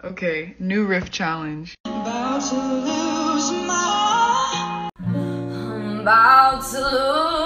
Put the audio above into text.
Okay, new riff challenge. I'm about to lose